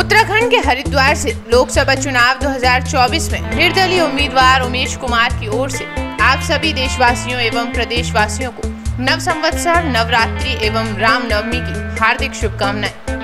उत्तराखंड के हरिद्वार से लोकसभा चुनाव 2024 में निर्दलीय उम्मीदवार उमेश कुमार की ओर से आप सभी देशवासियों एवं प्रदेशवासियों को नव संवत्सर, नवरात्रि एवं रामनवमी की हार्दिक शुभकामनाएं।